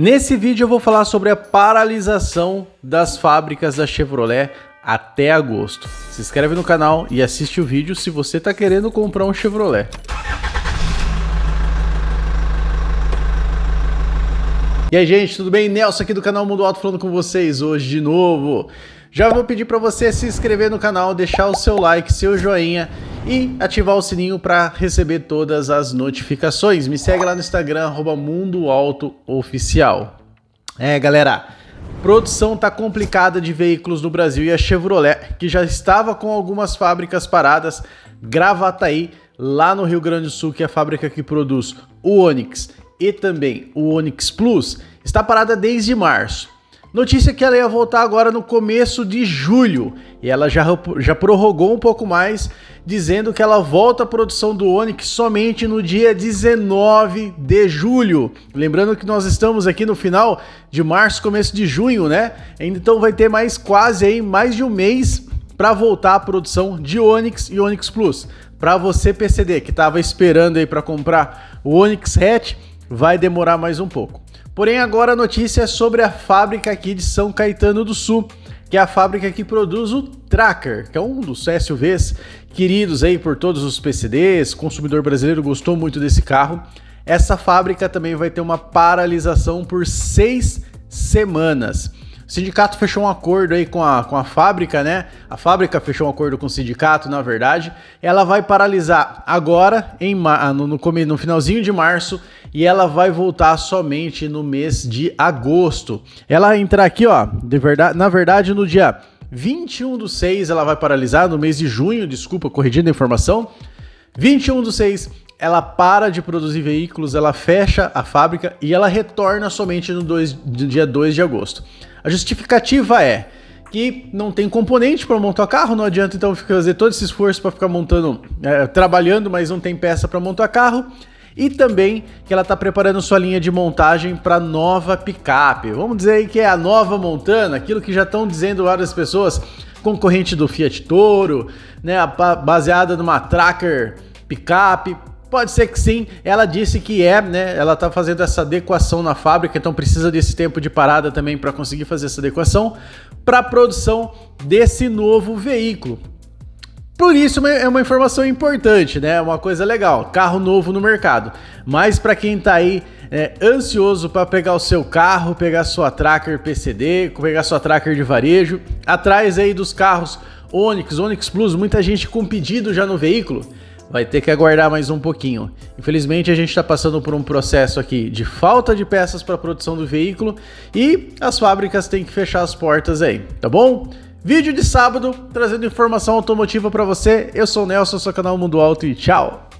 Nesse vídeo eu vou falar sobre a paralisação das fábricas da Chevrolet até agosto. Se inscreve no canal e assiste o vídeo se você está querendo comprar um Chevrolet. E aí, gente, tudo bem? Nelson aqui do canal Mundo Auto falando com vocês hoje de novo. Já vou pedir para você se inscrever no canal, deixar o seu like, seu joinha e ativar o sininho para receber todas as notificações. Me segue lá no Instagram, @MundoAutoOficial. Galera, produção tá complicada de veículos no Brasil e a Chevrolet, que já estava com algumas fábricas paradas, Gravataí, lá no Rio Grande do Sul, que é a fábrica que produz o Onix e também o Onix Plus, está parada desde março. Notícia que ela ia voltar agora no começo de julho e ela já prorrogou um pouco mais, dizendo que ela volta à produção do Onix somente no dia 19 de julho. Lembrando que nós estamos aqui no final de março, começo de junho, né? Então vai ter mais mais de um mês para voltar a produção de Onix e Onix Plus. Para você PCD que estava esperando aí para comprar o Onix Hatch, vai demorar mais um pouco. Porém, agora a notícia é sobre a fábrica aqui de São Caetano do Sul, que é a fábrica que produz o Tracker, que é um dos SUVs queridos aí por todos os PCDs, o consumidor brasileiro gostou muito desse carro. Essa fábrica também vai ter uma paralisação por 6 semanas. O sindicato fechou um acordo aí com a fábrica, né? A fábrica fechou um acordo com o sindicato, na verdade. Ela vai paralisar agora, no finalzinho de março, e ela vai voltar somente no mês de agosto. Ela entra aqui, ó, na verdade, no dia 21/6 ela vai paralisar, no mês de junho, desculpa, corrigindo a informação. 21/6 ela para de produzir veículos, ela fecha a fábrica e ela retorna somente no dia 2 de agosto. A justificativa é que não tem componente para montar o carro, não adianta então fazer todo esse esforço para ficar montando, trabalhando, mas não tem peça para montar carro. E também que ela está preparando sua linha de montagem para nova picape. Vamos dizer aí que é a nova Montana, aquilo que já estão dizendo várias pessoas, concorrente do Fiat Toro, né, baseada numa Tracker picape. Pode ser que sim, ela disse que né? Ela está fazendo essa adequação na fábrica, então precisa desse tempo de parada também para conseguir fazer essa adequação para a produção desse novo veículo. Por isso é uma informação importante, né? Uma coisa legal, carro novo no mercado. Mas para quem está aí ansioso para pegar o seu carro, pegar sua Tracker PCD, pegar sua Tracker de varejo, atrás aí dos carros Onix, Onix Plus, muita gente com pedido já no veículo, vai ter que aguardar mais um pouquinho. Infelizmente a gente está passando por um processo aqui de falta de peças para a produção do veículo e as fábricas têm que fechar as portas aí, tá bom? Vídeo de sábado trazendo informação automotiva para você. Eu sou o Nelson, seu canal Mundo Auto e tchau!